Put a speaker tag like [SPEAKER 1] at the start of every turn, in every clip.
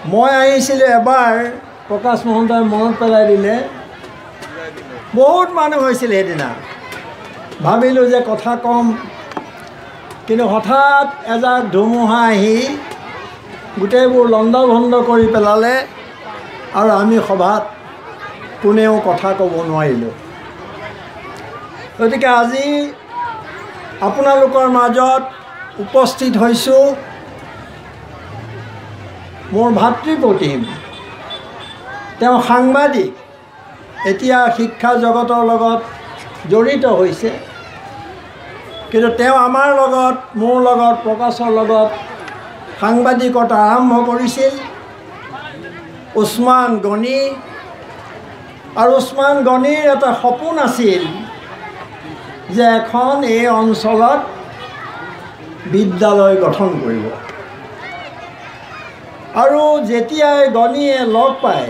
[SPEAKER 1] মই আহিছিলোঁ এবাৰ, প্ৰকাশ মহন্তই মনত পেলাই দিলে, বহুত মানুহ হৈছিল সেইদিনা। ভাবিলোঁ যে কথা কম, কিন্তু হঠাৎ এজাক ধুমুহা আহি গোটেইবোৰ লণ্ড ভণ্ড কৰি পেলালে আৰু আমি সভাত কোনেও কথা ক'ব নোৱাৰিলোঁ। গতিকে আজি আপোনালোকৰ মাজত উপস্থিত হৈছোঁ মোৰ ভাতৃপ্ৰতিম। তেওঁ সাংবাদিক, এতিয়া শিক্ষা জগতৰ লগত জড়িত হৈছে, কিন্তু তেওঁ আমাৰ লগত, মোৰ লগত, প্ৰকাশৰ লগত সাংবাদিকতা আৰম্ভ কৰিছিল উছমান গনি। আৰু উছমান গনিৰ এটা সপোন আছিল যে এখন এই অঞ্চলত বিদ্যালয় গঠন কৰিব। আৰু যেতিয়াই গনিয়ে লগ পায়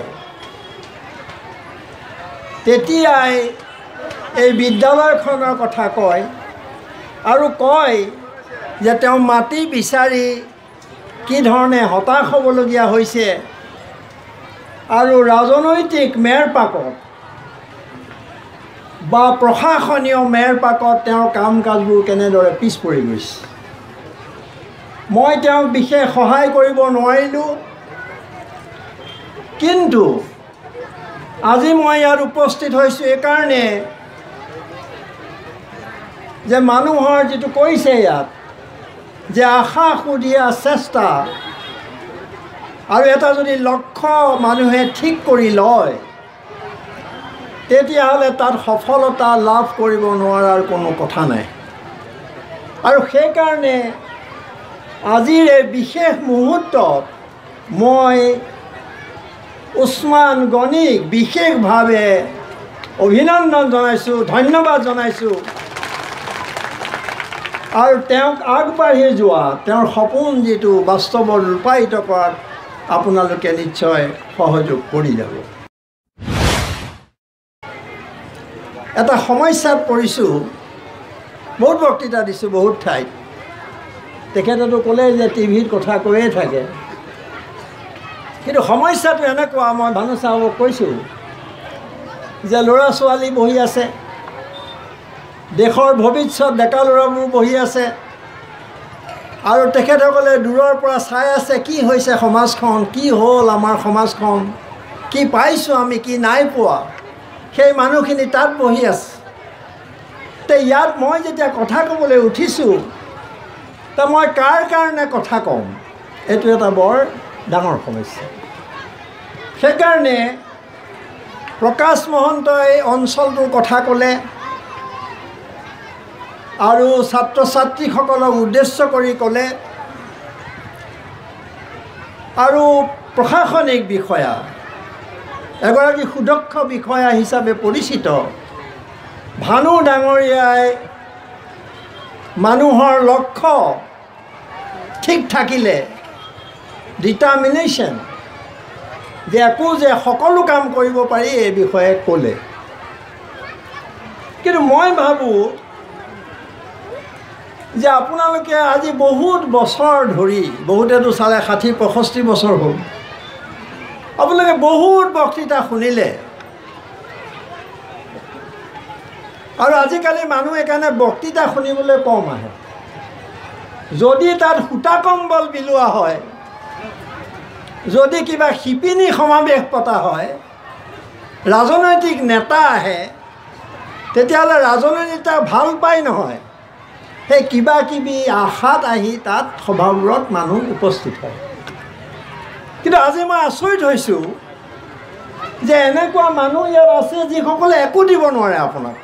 [SPEAKER 1] তেতিয়াই এই বিদ্যালয়খনৰ কথা কয় আৰু কয় যে তেওঁ মাটি বিচাৰি কি ধৰণে হতাশ হ'বলগীয়া হৈছে আৰু ৰাজনৈতিক মেৰপাকত বা প্ৰশাসনীয় মেৰপাকত তেওঁৰ কাম কাজবোৰ কেনেদৰে পিছ পৰি গৈছে। মই তেওঁক বিশেষ সহায় কৰিব নোৱাৰিলোঁ, কিন্তু আজি মই ইয়াত উপস্থিত হৈছোঁ এইকাৰণে যে মানুহৰ যিটো কৈছে ইয়াত যে আশা সুধিয়া চেষ্টা আৰু এটা যদি লক্ষ্য মানুহে ঠিক কৰি লয় তেতিয়াহ'লে তাত সফলতা লাভ কৰিব নোৱাৰাৰ কোনো কথা নাই। আৰু সেইকাৰণে আজিৰ এই বিশেষ মুহূৰ্তত মই উছমান গনিক বিশেষভাৱে অভিনন্দন জনাইছোঁ, ধন্যবাদ জনাইছোঁ। আৰু তেওঁক আগবাঢ়ি যোৱা তেওঁৰ সপোন যিটো বাস্তৱত ৰূপায়িত কৰাত আপোনালোকে নিশ্চয় সহযোগ কৰি যাব। এটা সমস্যাত পৰিছোঁ, বহুত বক্তৃতা দিছোঁ বহুত ঠাইত। তেখেতেতো ক'লে যে টিভিত কথা কৈয়ে থাকে, কিন্তু সমস্যাটো এনেকুৱা, মই ভানু চাহাবক কৈছোঁ যে ল'ৰা ছোৱালী বহি আছে, দেশৰ ভৱিষ্যত ডেকা ল'ৰাবোৰ বহি আছে, আৰু তেখেতসকলে দূৰৰ পৰা চাই আছে কি হৈছে সমাজখন, কি হ'ল আমাৰ সমাজখন, কি পাইছোঁ আমি, কি নাই পোৱা। সেই মানুহখিনি তাত বহি আছে। তে ইয়াত মই যেতিয়া কথা ক'বলৈ উঠিছোঁ, তা মই কাৰ কাৰণে কথা ক'ম, এইটো এটা বৰ ডাঙৰ সমস্যা। সেইকাৰণে প্ৰকাশ মহন্তই অঞ্চলটোৰ কথা ক'লে আৰু ছাত্ৰ ছাত্ৰীসকলক উদ্দেশ্য কৰি ক'লে, আৰু প্ৰশাসনিক বিষয়া, এগৰাকী সুদক্ষ বিষয়া হিচাপে পৰিচিত ভানু ডাঙৰীয়াই মানুহৰ লক্ষ্য ঠিক থাকিলে, ডিটাৰমিনেশ্যন যে একো যে সকলো কাম কৰিব পাৰি, এই বিষয়ে ক'লে। কিন্তু মই ভাবোঁ যে আপোনালোকে আজি বহুত বছৰ ধৰি, বহুতেতো চালে 60-65 বছৰ হ'ল, আপোনালোকে বহুত বক্তৃতা শুনিলে। আৰু আজিকালি মানুহ এইকাৰণে বক্তৃতা শুনিবলৈ কম আহে। যদি তাত সূতা কম্বল বিলোৱা হয়, যদি কিবা শিপিনী সমাৱেশ পতা হয়, ৰাজনৈতিক নেতা আহে, তেতিয়াহ'লে ৰাজনৈতিক নেতা ভাল পায় নহয়, সেই কিবা কিবি আশাত আহি তাত সভাবোৰত মানুহ উপস্থিত হয়। কিন্তু আজি মই আচৰিত হৈছোঁ যে এনেকুৱা মানুহ ইয়াত আছে যিসকলে একো দিব নোৱাৰে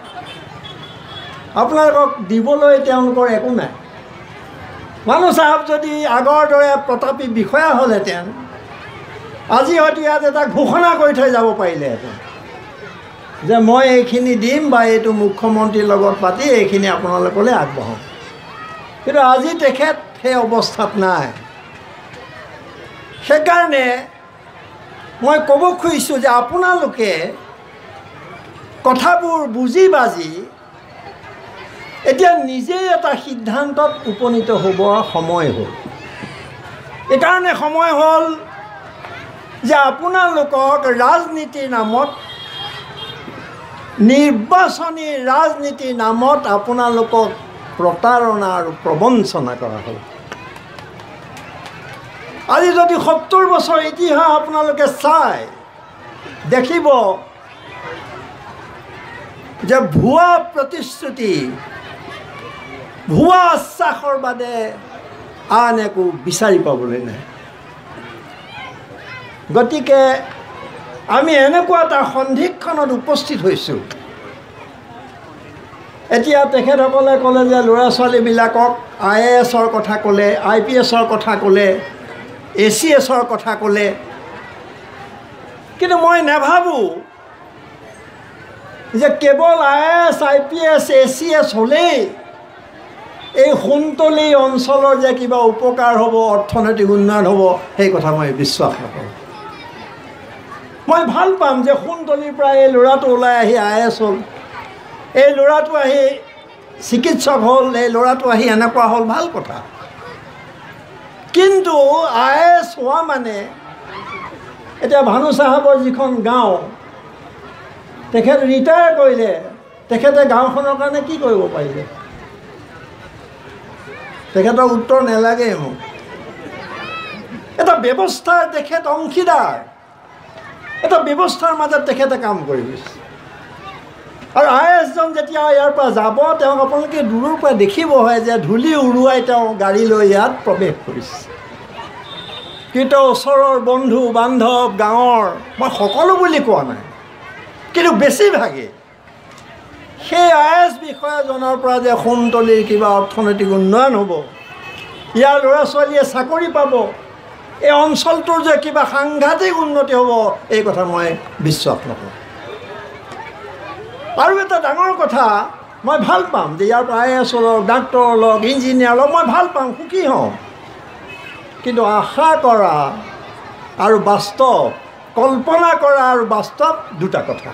[SPEAKER 1] আপোনালোকক দিবলৈ তেওঁলোকৰ একো নাই। ভানু চাহাব যদি আগৰ দৰে প্ৰতাপী বিষয়া হ'লহেঁতেন, আজি হয়তো ইয়াত এটা ঘোষণা কৰি থৈ যাব পাৰিলেহেঁতেন যে মই এইখিনি দিম বা এইটো মুখ্যমন্ত্ৰীৰ লগত পাতি এইখিনি আপোনালোকলৈ আগবঢ়াম। কিন্তু আজি তেখেত সেই অৱস্থাত নাই। সেইকাৰণে মই ক'ব খুজিছোঁ যে আপোনালোকে কথাবোৰ বুজি বাজি এতিয়া নিজেই এটা সিদ্ধান্তত উপনীত হ'বৰ সময় হ'ল। এইকাৰণে সময় হ'ল যে আপোনালোকক ৰাজনীতিৰ নামত, নিৰ্বাচনী ৰাজনীতিৰ নামত আপোনালোকক প্ৰতাৰণা আৰু প্ৰবঞ্চনা কৰা হ'ল। আজি যদি ৭০ বছৰ ইতিহাস আপোনালোকে চাই দেখিব যে ভুৱা প্ৰতিশ্ৰুতি, ভুৱা আশ্বাসৰ বাদে আন একো বিচাৰি পাবলৈ নাই। গতিকে আমি এনেকুৱা এটা সন্ধিক্ষণত উপস্থিত হৈছোঁ। এতিয়া তেখেতসকলে ক'লে যে ল'ৰা ছোৱালীবিলাকক IAS-ৰ কথা ক'লে, IPS-ৰ কথা ক'লে, ACS-ৰ কথা ক'লে, কিন্তু মই নাভাবোঁ যে কেৱল IAS, IPS, ACS হ'লেই এই সোণতলী অঞ্চলৰ যে কিবা উপকাৰ হ'ব, অৰ্থনৈতিক উন্নয়ন হ'ব, সেই কথা মই বিশ্বাস নকৰোঁ। মই ভাল পাম যে সোণতলীৰ পৰা এই ল'ৰাটো ওলাই আহি IAS হ'ল, এই ল'ৰাটো আহি চিকিৎসক হ'ল, এই ল'ৰাটো আহি এনেকুৱা হ'ল, ভাল কথা। কিন্তু IAS হোৱা মানে এতিয়া ভানু চাহাবৰ যিখন গাঁও, তেখেত ৰিটায়াৰ কৰিলে, তেখেতে গাঁওখনৰ কাৰণে কি কৰিব পাৰিলে? তেখেতৰ উত্তৰ নালাগে মোক। এটা ব্যৱস্থাৰ তেখেত অংশীদাৰ, এটা ব্যৱস্থাৰ মাজত তেখেতে কাম কৰি গৈছে। আৰু IAS-জন যেতিয়া ইয়াৰ পৰা যাব, তেওঁক আপোনালোকে দূৰৰ পৰা দেখিব হয় যে ধূলি উৰুৱাই তেওঁ গাড়ী লৈ ইয়াত প্ৰৱেশ কৰিছে। কিন্তু ওচৰৰ বন্ধু বান্ধৱ, গাঁৱৰ, মই সকলো বুলি কোৱা নাই, কিন্তু বেছিভাগে সেই IAS বিষয়াজনৰ পৰা যে সোণতলীৰ কিবা অৰ্থনৈতিক উন্নয়ন হ'ব, ইয়াৰ ল'ৰা ছোৱালীয়ে চাকৰি পাব, এই অঞ্চলটোৰ যে কিবা সাংঘাতিক উন্নতি হ'ব, এই কথা মই বিশ্বাস নকৰোঁ। আৰু এটা ডাঙৰ কথা, মই ভাল পাম যে ইয়াৰ পৰা IAS লওক, ডাক্তৰ লওক, ইঞ্জিনিয়াৰ লওক, মই ভাল পাম, সুখী হওঁ। কিন্তু আশা কৰা আৰু বাস্তৱ, কল্পনা কৰা আৰু বাস্তৱ দুটা কথা।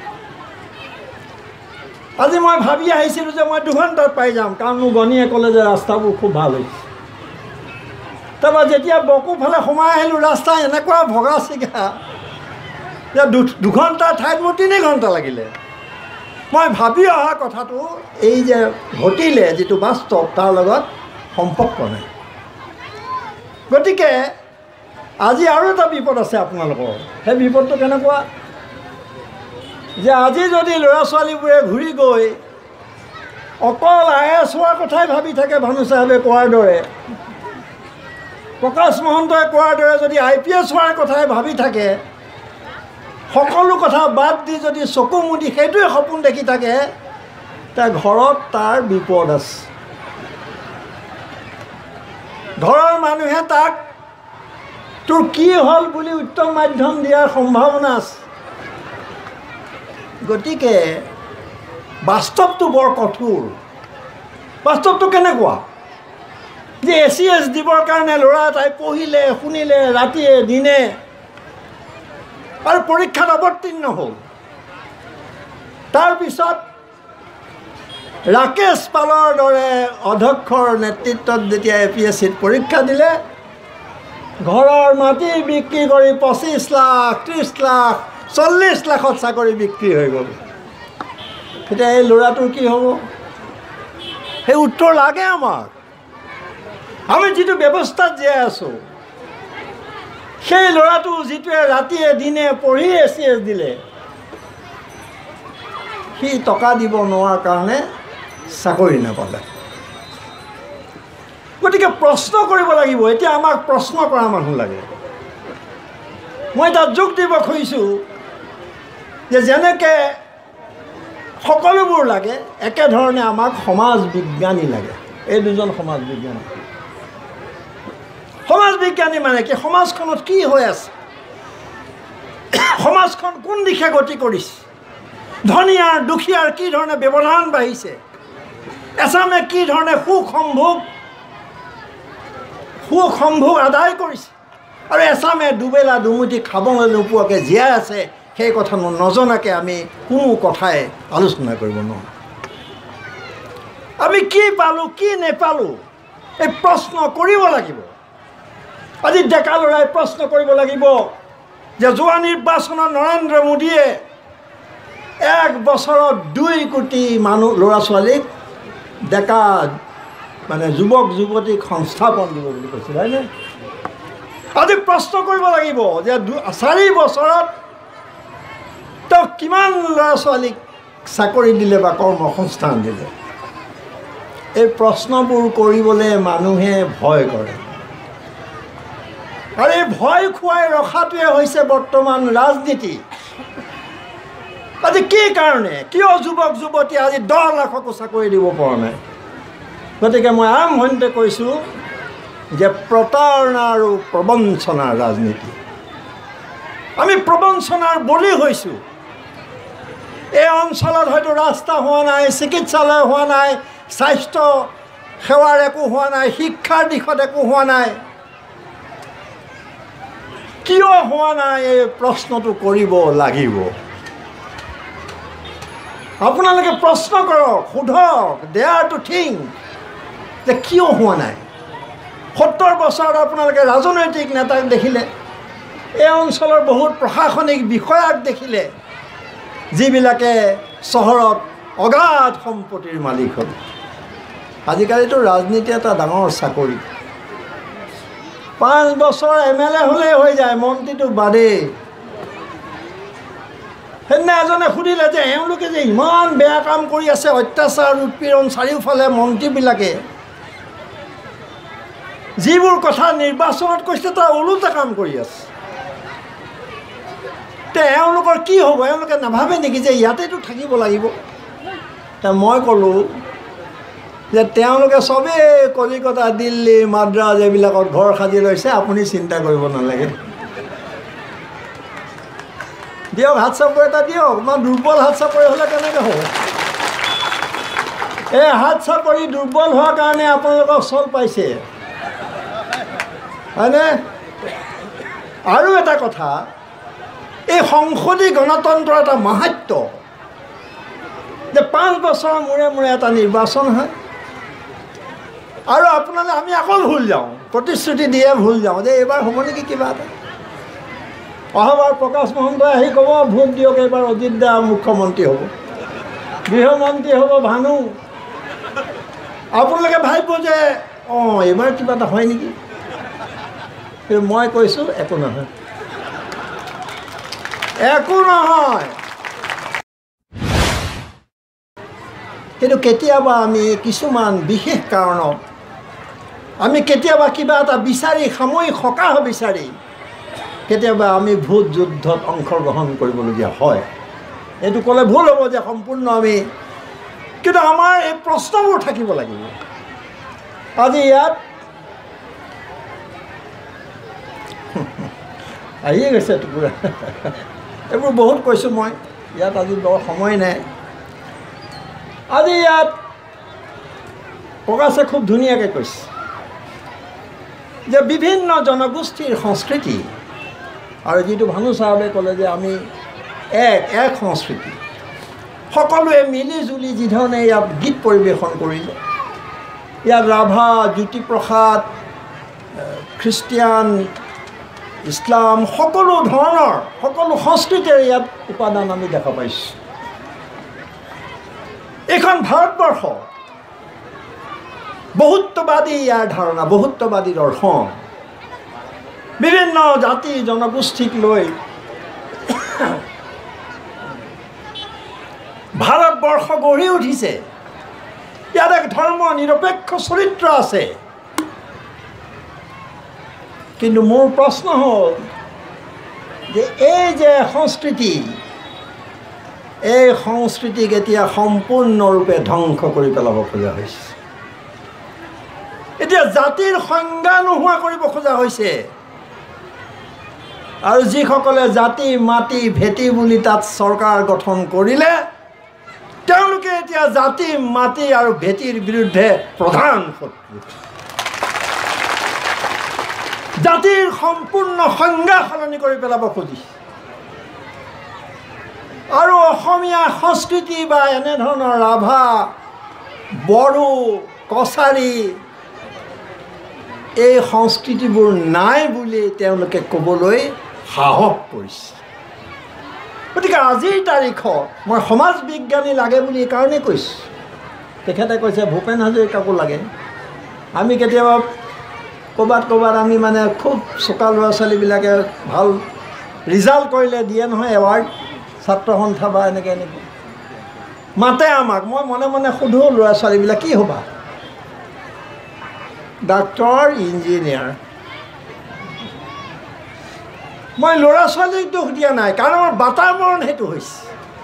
[SPEAKER 1] আজি মই ভাবি আহিছিলোঁ যে মই 2 ঘণ্টাত পাই যাম, কাৰণ মোৰ গণীয়ে ক'লে যে ৰাস্তাবোৰ খুব ভাল হৈছে। তাৰপৰা যেতিয়া বকুফালে সোমাই আহিলোঁ, ৰাস্তা এনেকুৱা ভগা চিগা যে 2 ঘণ্টাৰ ঠাইত মোৰ 3 ঘণ্টা লাগিলে। মই ভাবি অহা কথাটো এই যে ঘটিলে, যিটো বাস্তৱ, তাৰ লগত সম্পৰ্ক নাই। গতিকে আজি আৰু এটা বিপদ আছে আপোনালোকৰ। সেই বিপদটো কেনেকুৱা যে আজি যদি ল'ৰা ছোৱালীবোৰে ঘূৰি গৈ অকল IAS হোৱাৰ কথাই ভাবি থাকে, ভানু চাহাবে কোৱাৰ দৰে, প্ৰকাশ মহন্তই কোৱাৰ দৰে যদি IPS হোৱাৰ কথাই ভাবি থাকে, সকলো কথা বাদ দি যদি চকু মুদি সেইটোৱে সপোন দেখি থাকে, তাৰ ঘৰত তাৰ বিপদ আছে। ঘৰৰ মানুহে তাক তোৰ কি হ'ল বুলি উত্তম মাধ্যম দিয়াৰ সম্ভাৱনা আছে। গতিকে বাস্তৱটো বৰ কঠোৰ। বাস্তৱটো কেনেকুৱা যে ACS দিবৰ কাৰণে ল'ৰা এটাই পঢ়িলে, শুনিলে, ৰাতিয়ে দিনে, আৰু পৰীক্ষাত অৱতীৰ্ণ হ'ল। তাৰপিছত ৰাকেশ পালৰ দৰে অধ্যক্ষৰ নেতৃত্বত যেতিয়া APSCত পৰীক্ষা দিলে, ঘৰৰ মাটি বিক্ৰী কৰি 25 লাখ, 30 লাখ, 40 লাখত চাকৰি বিক্ৰী হৈ গ'ল। এতিয়া এই ল'ৰাটোৰ কি হ'ব? সেই উত্তৰ লাগে আমাক। আমি যিটো ব্যৱস্থাত জীয়াই আছোঁ, সেই ল'ৰাটো যিটোৱে ৰাতিয়ে দিনে পঢ়ি ACS দিলে, সি টকা দিব নোৱাৰাৰ কাৰণে চাকৰি নাপালে। গতিকে প্ৰশ্ন কৰিব লাগিব। এতিয়া আমাক প্ৰশ্ন কৰা মানুহ লাগে। মই তাত যোগ দিব খুজিছোঁ যে যেনেকৈ সকলোবোৰ লাগে, একেধৰণে আমাক সমাজ বিজ্ঞানী লাগে। এই দুজন সমাজ বিজ্ঞানী। সমাজ বিজ্ঞানী মানে কি? সমাজখনত কি হৈ আছে, সমাজখন কোন দিশে গতি কৰিছে, ধনী আৰু দুখীয়াৰ কি ধৰণে ব্যৱধান বাঢ়িছে, এছামে কি ধৰণে সুখ সম্ভোগ আদায় কৰিছে, আৰু এছামে দুবেলা দুমুঠি খাবলৈ নোপোৱাকৈ জীয়াই আছে, সেই কথা নজনাকৈ আমি কোনো কথাই আলোচনা কৰিব নোৱাৰোঁ। আমি কি পালোঁ, কি নেপালোঁ, এই প্ৰশ্ন কৰিব লাগিব। আজি ডেকা ল'ৰাই প্ৰশ্ন কৰিব লাগিব যে যোৱা নিৰ্বাচনত নৰেন্দ্ৰ মোদীয়ে 1 বছৰত 2 কোটি মানুহ ল'ৰা ছোৱালীক ডেকা মানে যুৱক যুৱতীক সংস্থাপন দিব বুলি কৈছিল হয়নে? আজি প্ৰশ্ন কৰিব লাগিব যে 4 বছৰত তেওঁ কিমান ল'ৰা ছোৱালীক চাকৰি দিলে বা কৰ্মসংস্থান দিলে? এই প্ৰশ্নবোৰ কৰিবলৈ মানুহে ভয় কৰে। আৰু এই ভয় খুৱাই ৰখাটোৱে হৈছে বৰ্তমান ৰাজনীতি। আজি কি কাৰণে কিয় যুৱক যুৱতী আজি 10 লাখকো চাকৰি দিব পৰা নাই? গতিকে মই আৰম্ভণিতে কৈছোঁ যে প্ৰতাৰণা আৰু প্ৰবঞ্চনাৰ ৰাজনীতি। আমি প্ৰবঞ্চনাৰ বলি হৈছোঁ। এই অঞ্চলত হয়তো ৰাস্তা হোৱা নাই, চিকিৎসালয় হোৱা নাই, স্বাস্থ্য সেৱাৰ একো হোৱা নাই, শিক্ষাৰ দিশত একো হোৱা নাই। কিয় হোৱা নাই এই প্ৰশ্নটো কৰিব লাগিব। আপোনালোকে প্ৰশ্ন কৰক, সোধক, ডেয়াৰ টু থিংক যে কিয় হোৱা নাই। 70 বছৰত আপোনালোকে ৰাজনৈতিক নেতাক দেখিলে, এই অঞ্চলৰ বহুত প্ৰশাসনিক বিষয়াক দেখিলে, যিবিলাকে চহৰত অগাধ সম্পত্তিৰ মালিক হ'ল। আজিকালিতো ৰাজনীতি এটা ডাঙৰ চাকৰি। 5 বছৰ MLA হ'লেই হৈ যায়, মন্ত্ৰীটো বাদেই। সেইদিনা এজনে সুধিলে যে এওঁলোকে যে ইমান বেয়া কাম কৰি আছে, অত্যাচাৰ উৎপীড়ন চাৰিওফালে মন্ত্ৰীবিলাকে, যিবোৰ কথা নিৰ্বাচনত কৈছে তাৰ ওলোটা কাম কৰি আছে। তে এওঁলোকৰ কি হ'ব? এওঁলোকে নাভাবে নেকি যে ইয়াতেতো থাকিব লাগিব? মই ক'লোঁ যে তেওঁলোকে চবেই কলিকতা, দিল্লী, মাদ্ৰাজ এইবিলাকত ঘৰ সাজি লৈছে, আপুনি চিন্তা কৰিব নালাগে। দিয়ক, হাত চাপৰি এটা দিয়ক। ইমান দুৰ্বল হাত চাপৰি হ'লে কেনেকৈ হ'ব? এই হাত চাপৰি দুৰ্বল হোৱাৰ কাৰণে আপোনালোকক চল পাইছে হয়নে? আৰু এটা কথা, এই সংসদীয় গণতন্ত্ৰৰ এটা মাহাত্য যে 5 বছৰৰ মূৰে মূৰে এটা নিৰ্বাচন হয়। আৰু আপোনালোকে আমি আকৌ ভুল যাওঁ, প্ৰতিশ্ৰুতি দিয়ে ভুল যাওঁ যে এইবাৰ হ'ব নেকি কিবা এটা। অহাবাৰ প্ৰকাশ মহন্তই আহি ক'ব ভোট দিয়ক, এইবাৰ অজিত দা মুখ্যমন্ত্ৰী হ'ব, গৃহমন্ত্ৰী হ'ব ভানু। আপোনালোকে ভাবিব যে এইবাৰ কিবা এটা হয় নেকি। মই কৈছোঁ একো নহয়, একো নহয়। কিন্তু কেতিয়াবা আমি কিছুমান বিশেষ কাৰণত আমি কেতিয়াবা কিবা এটা বিচাৰি, সাময়িক সকাহ বিচাৰি কেতিয়াবা আমি ভোট যুদ্ধত অংশগ্ৰহণ কৰিবলগীয়া হয়। এইটো ক'লে ভুল হ'ব যে সম্পূৰ্ণ আমি, কিন্তু আমাৰ এই প্ৰশ্নবোৰ থাকিব লাগিব। আজি ইয়াত আহিয়ে গৈছে টুকুৰা, এইবোৰ বহুত কৈছোঁ মই, ইয়াত আজি বৰ সময় নাই। আজি ইয়াত প্ৰকাশে খুব ধুনীয়াকৈ কৈছে যে বিভিন্ন জনগোষ্ঠীৰ সংস্কৃতি, আৰু যিটো ভানু চাহাবে ক'লে যে আমি এক সংস্কৃতি, সকলোৱে মিলি জুলি যিধৰণে ইয়াত গীত পৰিৱেশন কৰিলে, ইয়াত ৰাভা, জ্যোতিপ্ৰসাদ, খ্ৰীষ্টিয়ান, ইছলাম, সকলো ধৰণৰ সকলো সংস্কৃতিৰ ইয়াত উপাদান আমি দেখা পাইছোঁ। এইখন ভাৰতবৰ্ষ বহুত্ববাদী, ইয়াৰ ধাৰণা বহুত্ববাদী দৰ্শন, বিভিন্ন জাতি জনগোষ্ঠীক লৈ ভাৰতবৰ্ষ গঢ়ি উঠিছে। ইয়াত এক ধৰ্ম নিৰপেক্ষ চৰিত্ৰ আছে। কিন্তু মোৰ প্ৰশ্ন হ'ল যে এই যে সংস্কৃতি, এই সংস্কৃতিক এতিয়া সম্পূৰ্ণৰূপে ধ্বংস কৰি পেলাব খোজা হৈছে। এতিয়া জাতিৰ সংজ্ঞা নোহোৱা কৰিব খোজা হৈছে। আৰু যিসকলে জাতি মাটি ভেটি বুলি তাত চৰকাৰ গঠন কৰিলে, তেওঁলোকে এতিয়া জাতি মাটি আৰু ভেটিৰ বিৰুদ্ধে প্ৰধান শত্ৰু। জাতিৰ সম্পূৰ্ণ সংজ্ঞা সলনি কৰি পেলাব খুজিছে। আৰু অসমীয়া সংস্কৃতি বা এনেধৰণৰ ৰাভা, বড়ো, কছাৰী এই সংস্কৃতিবোৰ নাই বুলি তেওঁলোকে ক'বলৈ সাহস কৰিছে। গতিকে আজিৰ তাৰিখত মই সমাজ বিজ্ঞানী লাগে বুলি এইকাৰণেই কৈছোঁ। তেখেতে কৈছে ভূপেন হাজৰিকাকো লাগে। আমি কেতিয়াবা ক'ৰবাত আমি মানে খুব চোকা ল'ৰা ছোৱালীবিলাকে ভাল ৰিজাল্ট কৰিলে দিয়ে নহয় এৱাৰ্ড, ছাত্ৰ সন্থা বা এনেকৈ মাতে আমাক। মই মনে মনে সোধোঁ ল'ৰা ছোৱালীবিলাক কি হ'বা? Doctor, engineer. মই ল'ৰা ছোৱালীক দোষ দিয়া নাই, কাৰণ আমাৰ বাতাবৰণ সেইটো হৈছে।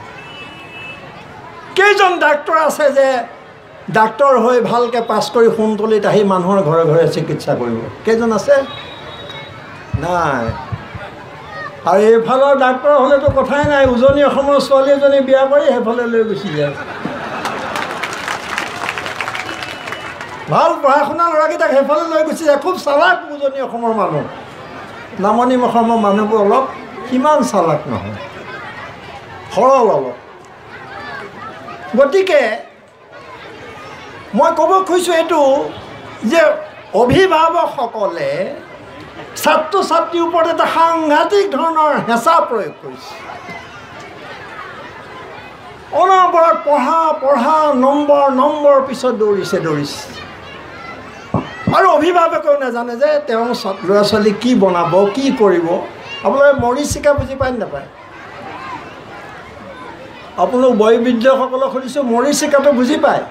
[SPEAKER 1] কেইজন ডাক্তৰ আছে যে ডাক্তৰ হৈ ভালকৈ পাছ কৰি সোণতলিত আহি মানুহৰ ঘৰে ঘৰে চিকিৎসা কৰিব? কেইজন আছে? নাই। আৰু এইফালৰ ডাক্তৰ হ'লেতো কথাই নাই, উজনি অসমৰ ছোৱালী এজনী বিয়া কৰি সেইফালে লৈ গুচি যায়। ভাল পঢ়া শুনা ল'ৰাকেইটাক সেইফালে লৈ গুচি যায়। খুব চালাক উজনি অসমৰ মানুহ। নামনি অসমৰ মানুহবোৰ অলপ সিমান চালাক নহয়, সৰল অলপ। গতিকে মই ক'ব খুজিছোঁ এইটো যে অভিভাৱকসকলে ছাত্ৰ ছাত্ৰীৰ ওপৰত এটা সাংঘাতিক ধৰণৰ হেঁচা প্ৰয়োগ কৰিছে। অনবৰত পঢ়া নম্বৰ পিছত দৌৰিছে। আৰু অভিভাৱকেও নাজানে যে তেওঁ ল'ৰা ছোৱালী কি বনাব, কি কৰিব। আপোনালোকে মৰিচিকা বুজি পায় নাপায়? আপোনালোক বয়োবৃদ্ধসকলক সুধিছোঁ, মৰিচিকাটো বুজি পায়?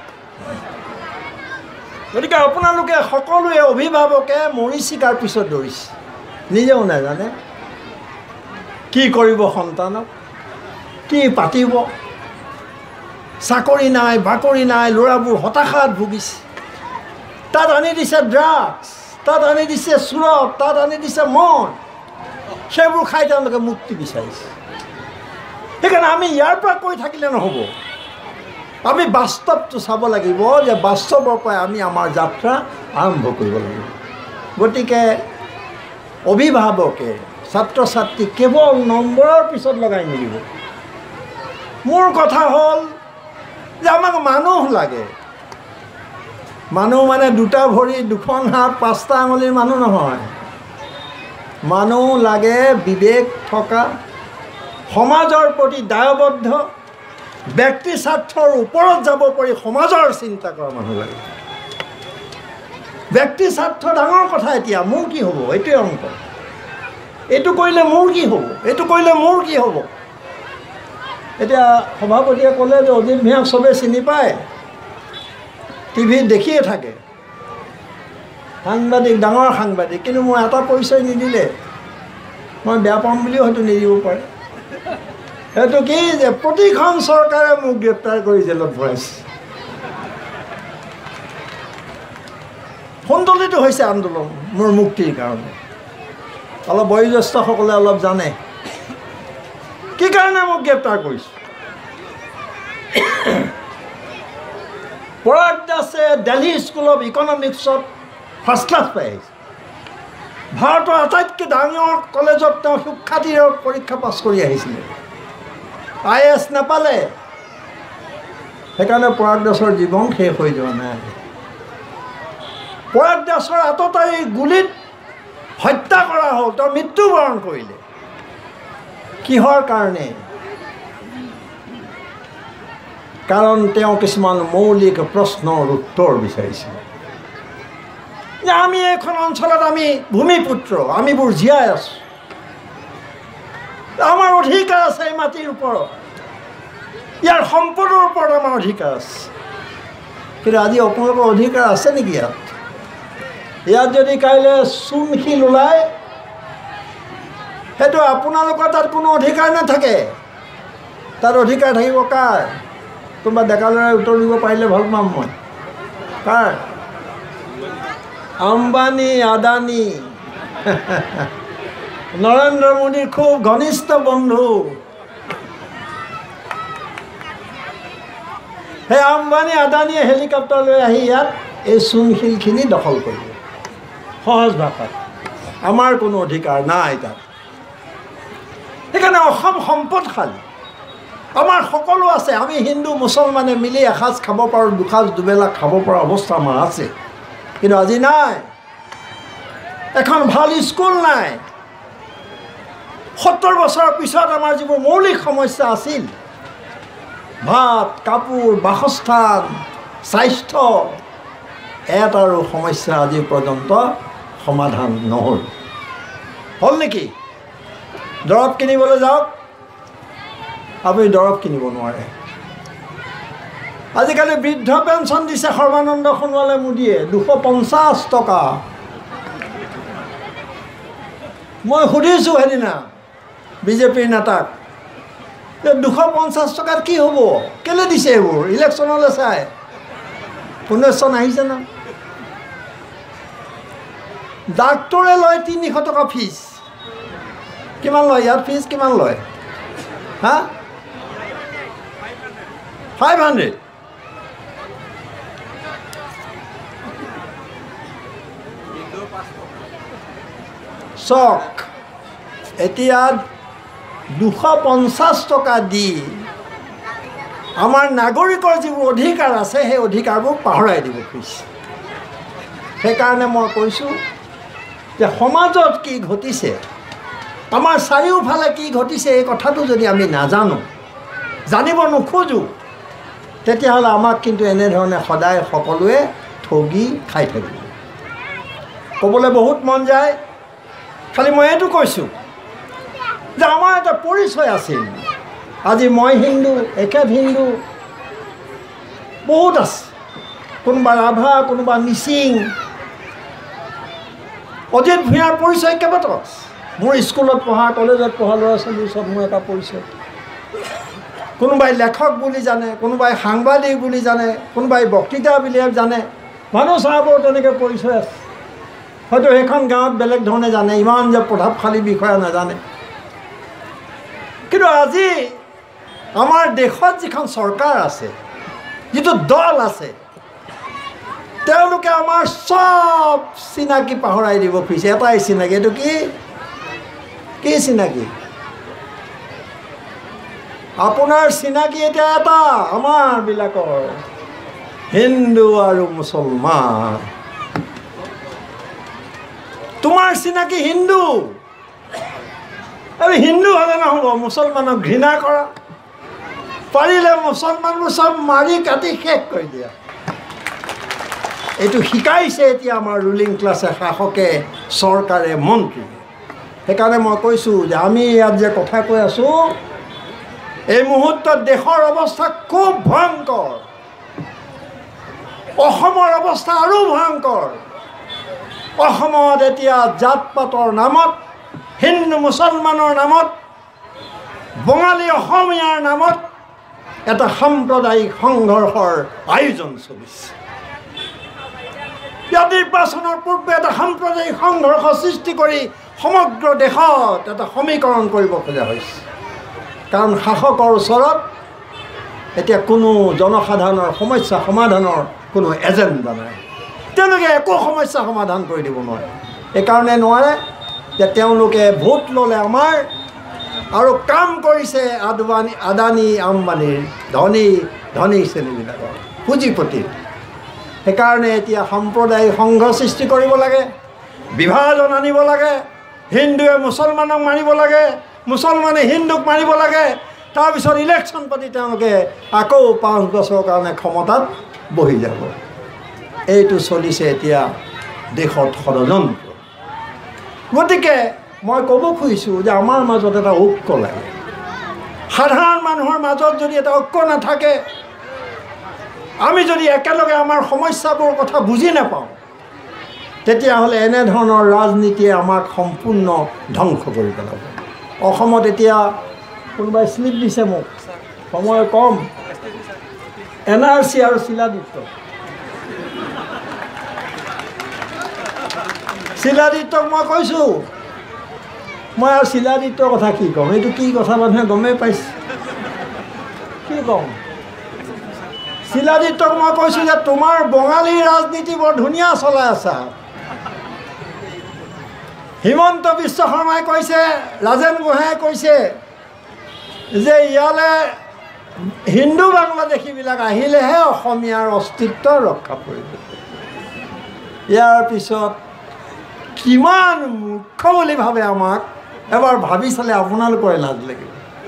[SPEAKER 1] গতিকে আপোনালোকে সকলোৱে অভিভাৱকে মৰিচিকাৰ পিছত দৌৰিছে, নিজেও নাজানে কি কৰিব সন্তানক, কি পাতিব। চাকৰি নাই, বাকৰি নাই, ল'ৰাবোৰ হতাশাত ভুগিছে। তাত আনি দিছে ড্ৰাগছ, তাত আনি দিছে চুৰত, তাত আনি দিছে মদ। সেইবোৰ খাই তেওঁলোকে মুক্তি বিচাৰিছে। সেইকাৰণে আমি ইয়াৰ পৰা কৈ থাকিলে নহ'ব। আমি বাস্তৱটো চাব লাগিব যে বাস্তৱৰ পৰাই আমি আমাৰ যাত্ৰা আৰম্ভ কৰিব লাগিব। গতিকে অভিভাৱকে ছাত্ৰ ছাত্ৰীক কেৱল নম্বৰৰ পিছত লগাই নিদিব। মোৰ কথা হ'ল যে আমাক মানুহ লাগে। মানুহ মানে দুটা ভৰি, দুখন হাত, পাঁচটা আঙুলিৰ মানুহ নহয়। মানুহ লাগে বিবেক থকা, সমাজৰ প্ৰতি দায়বদ্ধ, ব্যক্তি স্বাৰ্থৰ ওপৰত যাব পাৰি সমাজৰ চিন্তা কৰা মানুহ লাগে। ব্যক্তি স্বাৰ্থ ডাঙৰ কথা। এতিয়া মোৰ কি হ'ব, এইটোৱে অংক। এইটো কৰিলে মোৰ কি হ'ব, এইটো কৰিলে মোৰ কি হ'ব। এতিয়া সভাপতিয়ে ক'লে যে অজিত ভূঞাক চবেই চিনি পায়, টিভিত দেখিয়ে থাকে, সাংবাদিক, ডাঙৰ সাংবাদিক। কিন্তু মই এটা পৰিচয় নিদিলে মই বেয়া পাম বুলিও হয়তো নিদিব পাৰে। সেইটো কি যে প্ৰতিখন চৰকাৰে মোক গ্ৰেপ্তাৰ কৰি জেলত ভৰাইছে। সোণতলিতো হৈছে আন্দোলন মোৰ মুক্তিৰ কাৰণে। অলপ বয়োজ্যেষ্ঠসকলে অলপ জানে কি কাৰণে মোক গ্ৰেপ্তাৰ কৰিছে। পৰাগ দাসে দিল্লী স্কুল অফ ইকনমিক্সত ফাৰ্ষ্ট ক্লাছ পাই আহিছে। ভাৰতৰ আটাইতকৈ ডাঙৰ কলেজত তেওঁ সুখ্যাতিৰে পৰীক্ষা পাছ কৰি আহিছিলে। IAS নাপালে, সেইকাৰণে পৰাগ দাসৰ জীৱন শেষ হৈ যোৱা নাই। পৰাগ দাসৰ আততায়ী গুলীত হত্যা কৰা হ'ল, তেওঁ মৃত্যুবৰণ কৰিলে। কিহৰ কাৰণে? কাৰণ তেওঁ কিছুমান মৌলিক প্ৰশ্নৰ উত্তৰ বিচাৰিছিল। যে আমি এইখন অঞ্চলত আমি ভূমিপুত্ৰ, আমিবোৰ জীয়াই আছোঁ, আমাৰ অধিকাৰ আছে এই মাটিৰ ওপৰত, ইয়াৰ সম্পদৰ ওপৰত আমাৰ অধিকাৰ আছে। কিন্তু আজি আপোনালোকৰ অধিকাৰ আছে নেকি ইয়াত? ইয়াত যদি কাইলৈ চূণশিল ওলায়, সেইটো আপোনালোকৰ তাত কোনো অধিকাৰ নাথাকে। তাত অধিকাৰ থাকিব কাৰ? কোনোবা ডেকা ল'ৰাই উত্তৰ দিব পাৰিলে ভাল পাম মই। কাৰ? আম্বানী, আদানী, নৰেন্দ্ৰ মোদীৰ খুব ঘনিষ্ঠ বন্ধু। সেই আম্বানী আদানীয়ে হেলিকপ্টাৰ লৈ আহি ইয়াত এই চূণশিলখিনি দখল কৰিব। সহজ ভাষাত আমাৰ কোনো অধিকাৰ নাই তাত। সেইকাৰণে অসম সম্পদশালী, আমাৰ সকলো আছে। আমি হিন্দু মুছলমানে মিলি এসাঁজ খাব পাৰোঁ, দুসাঁজ দুবেলা খাব পৰা অৱস্থা আমাৰ আছে। কিন্তু আজি নাই। এখন ভাল স্কুল নাই, 70 বছৰৰ পিছত আমাৰ যিবোৰ মৌলিক সমস্যা আছিল, ভাত, কাপোৰ, বাসস্থান, স্বাস্থ্য, এটাৰো সমস্যা আজি পৰ্যন্ত সমাধান নহ'ল। হ'ল নেকি? দৰৱ কিনিবলৈ যাওক, আপুনি দৰৱ কিনিব নোৱাৰে। আজিকালি বৃদ্ধ পেঞ্চন দিছে সৰ্বানন্দ সোণোৱালে মোদীয়ে 250 টকা। মই সুধিছোঁ সেইদিনা বিজেপিৰ নেতাক যে 250 টকাত কি হ'ব, কেলৈ দিছে এইবোৰ? ইলেকশ্যনলৈ চাই 19 চন আহিছে না। ডাক্তৰে লয় 300 টকা ফিজ। কিমান লয় ইয়াত ফিজ? কিমান লয়? হা, 500। চক এতিয়া 250 টকা দি আমাৰ নাগৰিকৰ যিবোৰ অধিকাৰ আছে সেই অধিকাৰবোৰ পাহৰাই দিব খুজিছে। সেইকাৰণে মই কৈছোঁ যে সমাজত কি ঘটিছে, আমাৰ চাৰিওফালে কি ঘটিছে, এই কথাটো যদি আমি নাজানো, জানিব নোখোজোঁ, তেতিয়াহ'লে আমাক কিন্তু এনেধৰণে সদায় সকলোৱে ঠগি খাই থাকিব। ক'বলৈ বহুত মন যায়, খালি মই এইটো কৈছোঁ যে আমাৰ এটা পৰিচয় আছিল। আজি মই হিন্দু, একেট হিন্দু বহুত আছে, কোনোবা ৰাভা, কোনোবা মিচিং। অজিত ভূঞাৰ পৰিচয় কেইবাটাও আছে। মোৰ স্কুলত পঢ়া, কলেজত পঢ়া ল'ৰা ছোৱালীৰ চব মোৰ এটা পৰিচয়। কোনোবাই লেখক বুলি জানে, কোনোবাই সাংবাদিক বুলি জানে, কোনোবাই বক্তৃতা বুলি জানে। মানুহ চাহাবৰ তেনেকৈ পৰিচয় আছে। হয়তো সেইখন গাঁৱত বেলেগ ধৰণে জানে, ইমান যে প্ৰভাৱশালী বিষয়া নাজানে। কিন্তু আজি আমাৰ দেশত যিখন চৰকাৰ আছে, যিটো দল আছে, তেওঁলোকে আমাৰ চব চিনাকি পাহৰাই দিব খুজিছে। এটাই চিনাকি, এইটো কি চিনাকি? আপোনাৰ চিনাকি এতিয়া এটা, আমাৰবিলাকৰ হিন্দু আৰু মুছলমান। তোমাৰ চিনাকি হিন্দু, আৰু হিন্দু হ'লে নহ'ব, মুছলমানক ঘৃণা কৰা, পাৰিলে মুছলমানবোৰ চব মাৰি কাটি শেষ কৰি দিয়া। এইটো শিকাইছে এতিয়া আমাৰ ৰুলিং ক্লাছে, শাসকে, চৰকাৰে, মন্ত্ৰী। সেইকাৰণে মই কৈছোঁ যে আমি ইয়াত যে কথা কৈ আছোঁ, এই মুহূৰ্তত দেশৰ অৱস্থা খুব ভয়ংকৰ, অসমৰ অৱস্থা আৰু ভয়ংকৰ। অসমত এতিয়া জাত পাতৰ নামত, হিন্দু মুছলমানৰ নামত, বঙালী অসমীয়াৰ নামত এটা সাম্প্ৰদায়িক সংঘৰ্ষৰ আয়োজন চলিছে। ইয়াত নিৰ্বাচনৰ পূৰ্বে এটা সাম্প্ৰদায়িক সংঘৰ্ষ সৃষ্টি কৰি সমগ্ৰ দেশত এটা সমীকৰণ কৰিব খোজা হৈছে। কাৰণ শাসকৰ ওচৰত এতিয়া কোনো জনসাধাৰণৰ সমস্যা সমাধানৰ কোনো এজেণ্ডা নাই। তেওঁলোকে একো সমস্যা সমাধান কৰি দিব নোৱাৰে। এইকাৰণে নোৱাৰে যে তেওঁলোকে ভোট ল'লে আমাৰ, আৰু কাম কৰিছে আদানী আম্বানীৰ ধনী শ্ৰেণীবিলাকৰ, পুঁজিপতিৰ। সেইকাৰণে এতিয়া সাম্প্ৰদায়িক সংঘ সৃষ্টি কৰিব লাগে, বিভাজন আনিব লাগে, হিন্দুৱে মুছলমানক মাৰিব লাগে, মুছলমানে হিন্দুক মাৰিব লাগে, তাৰপিছত ইলেকশ্যন পাতি তেওঁলোকে আকৌ 5 বছৰৰ কাৰণে ক্ষমতাত বহি যাব। এইটো চলিছে এতিয়া দেশত ষড়যন্ত্ৰ। গতিকে মই ক'ব খুজিছোঁ যে আমাৰ মাজত এটা ঐক্য লাগে। সাধাৰণ মানুহৰ মাজত যদি এটা ঐক্য নাথাকে, আমি যদি একেলগে আমাৰ সমস্যাবোৰৰ কথা বুজি নাপাওঁ, তেতিয়াহ'লে এনেধৰণৰ ৰাজনীতিয়ে আমাক সম্পূৰ্ণ ধ্বংস কৰি পেলাব। অসমত এতিয়া কোনোবাই স্লিপ দিছে মোক, সময় কম, NRC আৰু শিলাদিত্যক মই কৈছোঁ, মই আৰু শিলাদিত্যৰ কথা কি ক'ম? এইটো কি কথা মানুহে গমেই পাইছে, কি ক'ম? শিলাদিত্যক মই কৈছোঁ যে তোমাৰ বঙালী ৰাজনীতি বৰ ধুনীয়া চলাই আছা। হিমন্ত বিশ্ব শৰ্মাই কৈছে, ৰাজেন গোহাঁয়ে কৈছে যে ইয়ালৈ হিন্দু বাংলাদেশীবিলাক আহিলেহে অসমীয়াৰ অস্তিত্ব ৰক্ষা পৰিব। ইয়াৰ পিছত কিমান মূৰ্খ বুলি ভাবে আমাক এবাৰ ভাবি চালে আপোনালোকৰে লাজ লাগিব।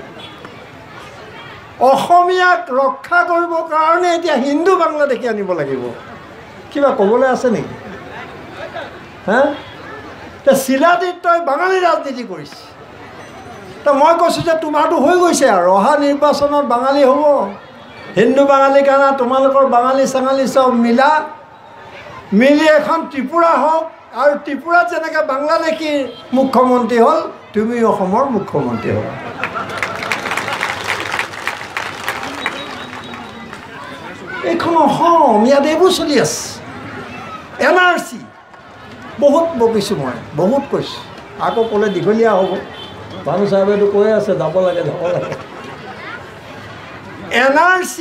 [SPEAKER 1] অসমীয়াক ৰক্ষা কৰিবৰ কাৰণে এতিয়া হিন্দু বাংলাদেশী আনিব লাগিব। কিবা ক'বলৈ আছে নেকি? হা, চিলাদিত্যই বাঙালী ৰাজনীতি কৰিছে। তো মই কৈছোঁ যে তোমাৰতো হৈ গৈছে আৰু অহা নিৰ্বাচনত বাঙালী হ'ব, হিন্দু বাঙালী কাৰণে তোমালোকৰ বাঙালী চাঙালী চব মিলি এখন ত্ৰিপুৰা হওক, আৰু ত্ৰিপুৰাত যেনেকৈ বাংলাদেশীৰ মুখ্যমন্ত্ৰী হ'ল, তুমি অসমৰ মুখ্যমন্ত্ৰী হ'ল। এইখন অসম, ইয়াত এইবোৰ চলি আছে। NRC বহুত বকিছোঁ, মই বহুত কৈছোঁ, আকৌ ক'লে দীঘলীয়া হ'ব। ভানু চাহেবেতো কৈ আছে যাব লাগে। NRC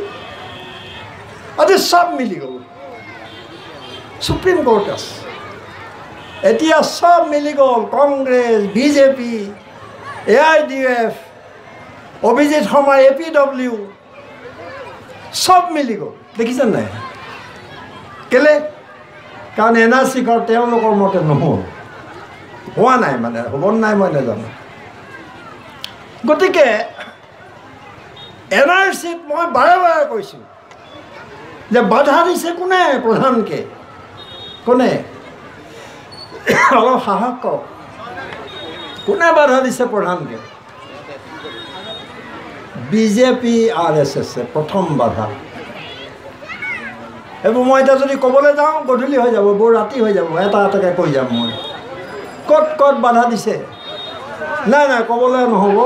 [SPEAKER 1] আজি চব মিলি গ'ল, সুপ্ৰিম কোৰ্ট আছে এতিয়া, চব মিলি গ'ল। Congress, BJP, AIDF, Abhijit Sharma, APW চব মিলি গ'ল। দেখিছেনে নাই? কেলে? কাৰণ NRC তেওঁলোকৰ মতে নহ'ল, হোৱা নাই, মানে হ'ব নাই মই নাজানো। গতিকে NRCত মই বাৰে বাৰে কৈছোঁ যে বাধা দিছে কোনে? প্ৰধানকৈ কোনে? অলপ সাহস কৰক। কোনে বাধা দিছে প্ৰধানকৈ? বিজেপি RSS প্ৰথম বাধা। এইবোৰ মই এতিয়া যদি ক'বলৈ যাওঁ গধূলি হৈ যাব, বৰ ৰাতি হৈ যাব, এটা এটাকৈ কৈ যাম মই। ক'ত বাধা দিছে? নাই ক'বলৈ নহ'ব,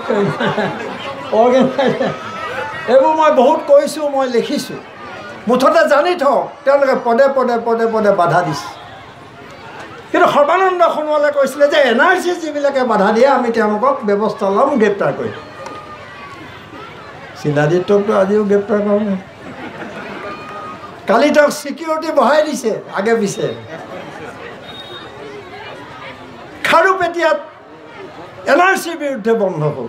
[SPEAKER 1] এইবোৰ মই বহুত কৈছোঁ, মই লিখিছোঁ। মুঠতে জানি থওক, তেওঁলোকে পদে পদে বাধা দিছে। কিন্তু সৰ্বানন্দ সোণোৱালে কৈছিলে যে NRC যিবিলাকে বাধা দিয়ে আমি তেওঁলোকক ব্যৱস্থা ল'ম, গ্ৰেপ্তাৰ কৰিম। চিলাদিত্যকতো আজিও গ্ৰেপ্তাৰ কৰা নাই। কালি তেওঁক ছিকিউৰিটি বঢ়াই দিছে আগে পিছে। খাৰুপেটীয়াত NRCৰ বিৰুদ্ধে বন্ধ হ'ল।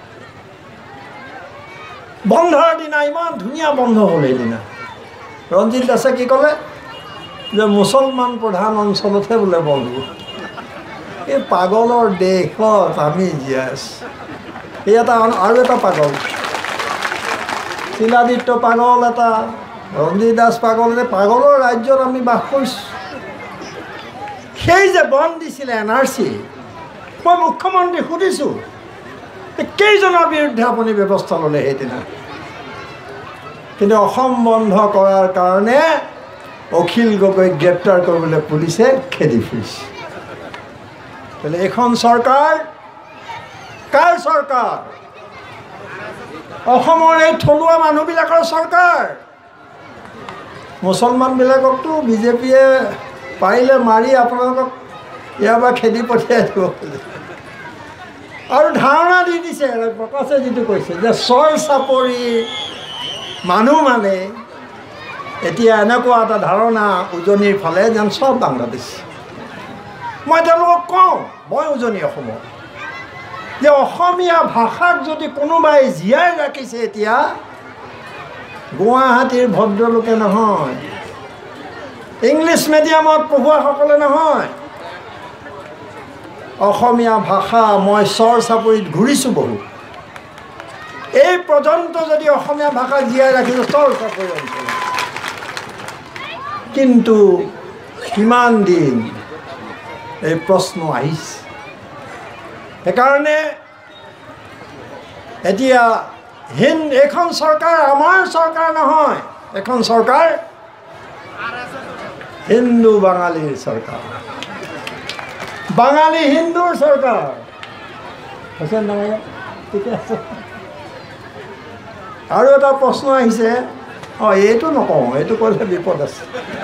[SPEAKER 1] বন্ধৰ দিনা ইমান ধুনীয়া বন্ধ হ'ল। সেইদিনা ৰঞ্জিত দাসে কি ক'লে যে মুছলমান প্ৰধান অঞ্চলতহে বোলে বন্ধ। এই পাগলৰ দেশত আমি জীয়াই আছোঁ। এই আৰু এটা পাগল, চিলাদিত্য পাগল এটা, ৰঞ্জিত দাস পাগল, পাগলৰ ৰাজ্যত আমি বাস কৰিছোঁ। সেই যে বন্ধ দিছিলে NRC, মই মুখ্যমন্ত্ৰীক সুধিছোঁ কেইজনৰ বিৰুদ্ধে আপুনি ব্যৱস্থা ল'লে সেইদিনা? কিন্তু অসম বন্ধ কৰাৰ কাৰণে অখিল গগৈক গ্ৰেপ্তাৰ কৰিবলৈ পুলিচে খেদি ফুৰিছে। বোলে এইখন চৰকাৰ কাৰ চৰকাৰ? অসমৰ এই থলুৱা মানুহবিলাকৰ চৰকাৰ। মুছলমানবিলাককতো বিজেপিয়ে পাৰিলে মাৰি আপোনালোকক ইয়াৰ পৰা খেদি পঠিয়াই দিব খোজে। আৰু ধাৰণা দি দিছে, প্ৰকাশে যিটো কৈছে যে চৰ চাপৰি মানুহ মানে এতিয়া এনেকুৱা এটা ধাৰণা উজনিৰ ফালে যেন চব বাংলাদেশ। মই তেওঁলোকক কওঁ, মই উজনি অসমৰ, যে অসমীয়া ভাষাক যদি কোনোবাই জীয়াই ৰাখিছে এতিয়া গুৱাহাটীৰ ভদ্ৰলোকে নহয়, ইংলিছ মিডিয়ামত পঢ়ুৱাসকলে নহয়, অসমীয়া ভাষা মই চৰ চাপৰিত ঘূৰিছোঁ বহুত। এই পৰ্যন্ত যদি অসমীয়া ভাষা জীয়াই ৰাখিছোঁ চৰ চাপৰি অঞ্চলত। কিন্তু কিমান দিন এই প্ৰশ্ন আহিছে। সেইকাৰণে এতিয়া এইখন চৰকাৰ আমাৰ চৰকাৰ নহয়, এখন চৰকাৰ হিন্দু বাঙালীৰ চৰকাৰ, বাঙালী হিন্দুৰ চৰকাৰ। হৈছে নহয়? ঠিকে আছে। আৰু এটা প্ৰশ্ন আহিছে, এইটো নকওঁ, এইটো ক'লে বিপদ আছে।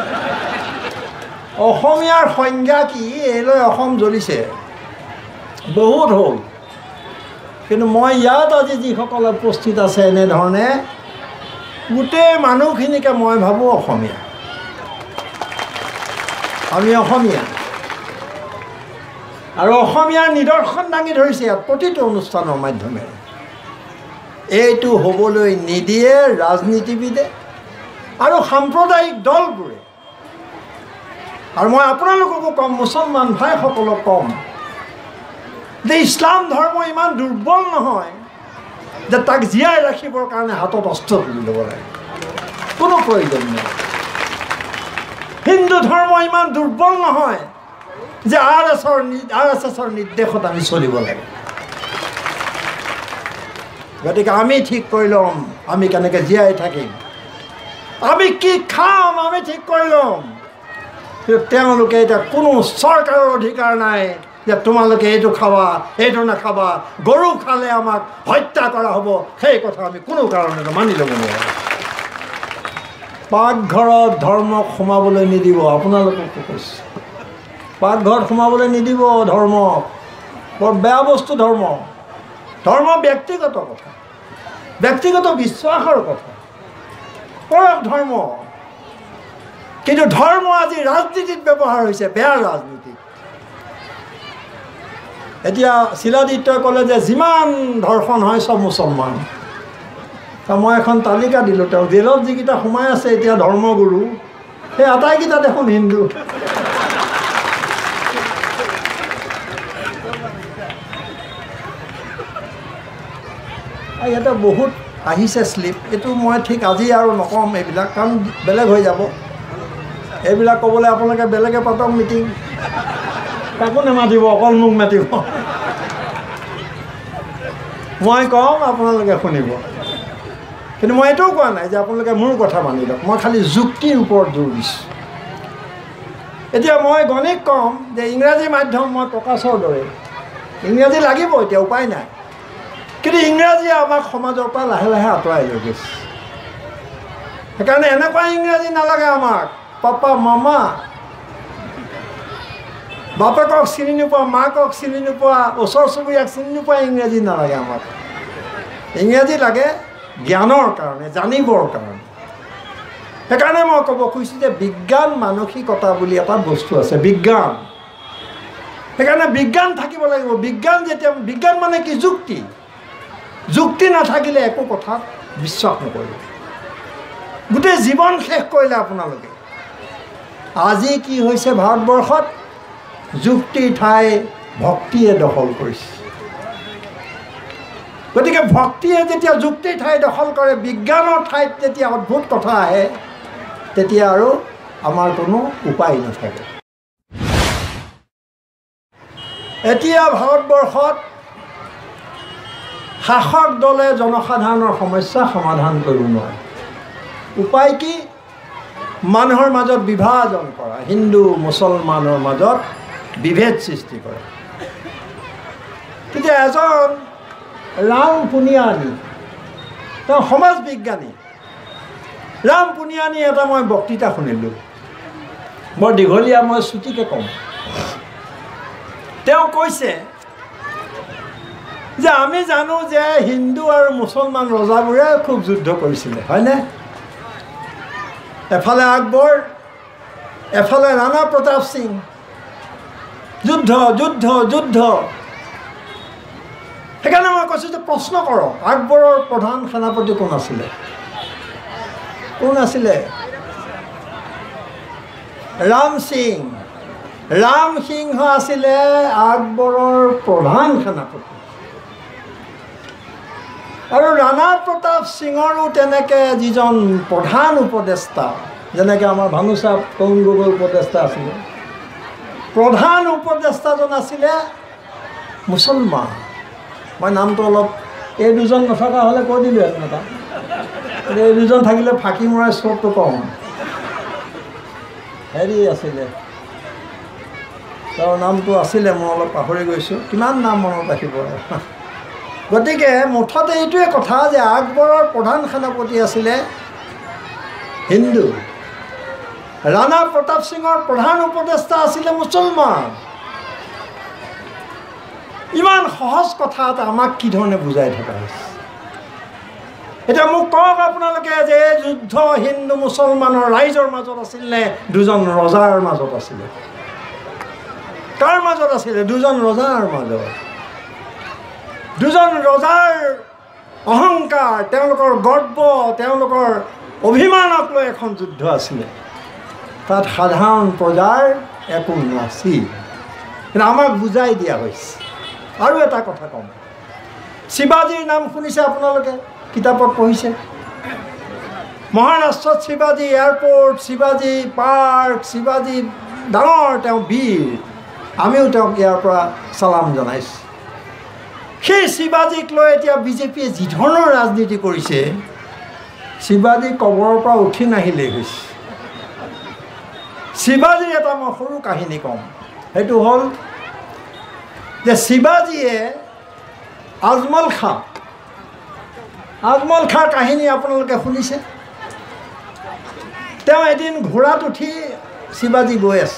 [SPEAKER 1] অসমীয়াৰ সংজ্ঞা কি? এইলৈ অসম জ্বলিছে বহুত হ'ল। কিন্তু মই ইয়াত আজি যিসকলে উপস্থিত আছে এনেধৰণে গোটেই মানুহখিনিকে মই ভাবোঁ অসমীয়া। আমি অসমীয়া, আৰু অসমীয়াৰ নিদৰ্শন দাঙি ধৰিছে ইয়াত প্ৰতিটো অনুষ্ঠানৰ মাধ্যমেৰে। এইটো হ'বলৈ নিদিয়ে ৰাজনীতিবিদে আৰু সাম্প্ৰদায়িক দলবোৰে। আৰু মই আপোনালোককো ক'ম, মুছলমান ভাইসকলক ক'ম যে ইছলাম ধৰ্ম ইমান দুৰ্বল নহয় যে তাক জীয়াই ৰাখিবৰ কাৰণে হাতত অস্ত্ৰ তুলি ল'ব লাগে, কোনো প্ৰয়োজন নাই। হিন্দু ধৰ্ম ইমান দুৰ্বল নহয় যে RSSৰ নিৰ্দেশত আমি চলিব লাগে। গতিকে আমি ঠিক কৰি ল'ম আমি কেনেকৈ জীয়াই থাকিম, আমি কি খাম আমি ঠিক কৰি ল'ম। কিন্তু তেওঁলোকে এতিয়া কোনো চৰকাৰৰ অধিকাৰ নাই যে তোমালোকে এইটো খাবা এইটো নাখাবা, গৰু খালে আমাক হত্যা কৰা হ'ব, সেই কথা আমি কোনো কাৰণতে মানি ল'ব নোৱাৰোঁ। পাকঘৰত ধৰ্মক সোমাবলৈ নিদিব, আপোনালোককো কৈছোঁ, পাকঘৰত সোমাবলৈ নিদিব ধৰ্মক। বৰ বেয়া বস্তু ধৰ্ম। ধৰ্ম ব্যক্তিগত কথা, ব্যক্তিগত বিশ্বাসৰ কথা, কৰক ধৰ্ম। কিন্তু ধৰ্ম আজি ৰাজনীতিত ব্যৱহাৰ হৈছে, বেয়া ৰাজনীতিত। এতিয়া শিলাদিত্যই ক'লে যে যিমান ধৰ্ষণ হয় চব মুছলমান। মই এখন তালিকা দিলোঁ, তেওঁ জেলত যিকেইটা সোমাই আছে এতিয়া ধৰ্মগুৰু, সেই আটাইকেইটা দেখোন হিন্দু। ইয়াতে বহুত আহিছে শ্লিপ, এইটো মই ঠিক আজি আৰু নক'ম এইবিলাক, কাৰণ বেলেগ হৈ যাব। এইবিলাক ক'বলৈ আপোনালোকে বেলেগে পাতক মিটিং, কাকো নেমাতিব, অকল মোক মাতিব। মই কম আপোনালোকে শুনিব, কিন্তু মই এইটোও কোৱা নাই যে আপোনালোকে মোৰ কথা মানি লওক। মই খালি যুক্তিৰ ওপৰত জোৰ দিছোঁ। এতিয়া মই গণিত ক'ম যে ইংৰাজী মাধ্যম মই প্ৰকাশৰ দৰে, ইংৰাজী লাগিব এতিয়া, উপায় নাই। কিন্তু ইংৰাজীয়ে আমাক সমাজৰ পৰা লাহে লাহে আঁতৰাই লৈ গৈছে। সেইকাৰণে এনেকুৱা ইংৰাজী নালাগে আমাক। পাপা মামা, বাপেকক চিনি নোপোৱা, মাকক চিনি নোপোৱা, ওচৰ চুবুৰীয়াক চিনি নোপোৱা ইংৰাজী নালাগে আমাক। ইংৰাজী লাগে জ্ঞানৰ কাৰণে, জানিবৰ কাৰণে। সেইকাৰণে মই ক'ব খুজিছোঁ যে বিজ্ঞান মানসিকতা বুলি এটা বস্তু আছে, বিজ্ঞান। সেইকাৰণে বিজ্ঞান থাকিব লাগিব। বিজ্ঞান যেতিয়া, বিজ্ঞান মানে কি? যুক্তি। যুক্তি নাথাকিলে একো কথা বিশ্বাস নকৰিব, গোটেই জীৱন শেষ কৰিলে আপোনালোকে। আজি কি হৈছে ভাৰতবৰ্ষত? যুক্তিৰ ঠাই ভক্তিয়ে দখল কৰিছে। গতিকে ভক্তিয়ে যেতিয়া যুক্তিৰ ঠাই দখল কৰে, বিজ্ঞানৰ ঠাইত যেতিয়া অদ্ভুত কথা আহে, তেতিয়া আৰু আমাৰ কোনো উপায় নাথাকে। এতিয়া ভাৰতবৰ্ষত শাসক দলে জনসাধাৰণৰ সমস্যা সমাধান কৰিব নোৱাৰে। উপায় কি? মানুহৰ মাজত বিভাজন কৰা, হিন্দু মুছলমানৰ মাজত বিভেদ সৃষ্টি কৰা। তেতিয়া এজন ৰাম পুনিয়ানী, তেওঁ সমাজ বিজ্ঞানী, ৰাম পুনিয়ানী এটা মই বক্তৃতা শুনিলোঁ, বৰ দীঘলীয়া, মই চুটিকৈ ক'ম। তেওঁ কৈছে যে আমি জানো যে হিন্দু আৰু মুছলমান ৰজাবোৰে খুব যুদ্ধ কৰিছিলে, হয়নে? এফালে আকবৰ, এফালে ৰাণা প্ৰতাপ সিং, যুদ্ধ যুদ্ধ যুদ্ধ। সেইকাৰণে মই কৈছোঁ যে প্ৰশ্ন কৰক, আকবৰৰ প্ৰধান সেনাপতি কোন আছিলে? কোন আছিলে? ৰাম সিং। ৰাম সিংহ আছিলে আকবৰৰ প্ৰধান সেনাপতি। আৰু ৰাণা প্ৰতাপ সিঙৰো তেনেকৈ যিজন প্ৰধান উপদেষ্টা, যেনেকৈ আমাৰ ভানুচাপ তৰুণ গগৈ উপদেষ্টা আছিলে, প্ৰধান উপদেষ্টাজন আছিলে মুছলমান। মই নামটো অলপ, এই দুজন নথকা হ'লে কৈ দিলোঁ এটা, এই দুজন থাকিলে ফাঁকি মৰাই চবটো কম। হেৰি আছিলে, তেওঁৰ নামটো আছিলে, মই অলপ পাহৰি গৈছোঁ, কিমান নাম মনত ৰাখিব। গতিকে মুঠতে এইটোৱে কথা যে আকবৰৰ প্ৰধান সেনাপতি আছিলে হিন্দু, ৰাণা প্ৰতাপ সিঙৰ প্ৰধান উপদেষ্টা আছিলে মুছলমান। ইমান সহজ কথা এটা আমাক কি ধৰণে বুজাই থকা হৈছে? এতিয়া মোক কওক আপোনালোকে যে যুদ্ধ হিন্দু মুছলমানৰ ৰাইজৰ মাজত আছিল নে দুজন ৰজাৰ মাজত আছিলে? কাৰ মাজত আছিলে? দুজন ৰজাৰ মাজত। দুজন ৰজাৰ অহংকাৰ, তেওঁলোকৰ গৰ্ব, তেওঁলোকৰ অভিমানক লৈ এখন যুদ্ধ আছিলে। তাত সাধাৰণ প্ৰজাৰ একো নাছিল, কিন্তু আমাক বুজাই দিয়া হৈছে। আৰু এটা কথা ক'ম, শিৱাজীৰ নাম শুনিছে আপোনালোকে, কিতাপত পঢ়িছে। মহাৰাষ্ট্ৰত শিৱাজী এয়াৰপৰ্ট, শিৱাজী পাৰ্ক, শিৱাজী ডাঙৰ তেওঁ বীৰ, আমিও তেওঁক ইয়াৰ পৰা চালাম জনাইছোঁ। সেই শিৱাজীক লৈ এতিয়া বিজেপিয়ে যি ধৰণৰ ৰাজনীতি কৰিছে, শিৱাজী কবৰৰ পৰা উঠি নাহিলেই হৈছে। শিৱাজীৰ এটা মই সৰু কাহিনী ক'ম, সেইটো হ'ল যে শিৱাজীয়ে আজমল খাঁৰ কাহিনী আপোনালোকে শুনিছে। তেওঁ এদিন ঘোঁৰাত উঠি শিৱাজী গৈ আছে,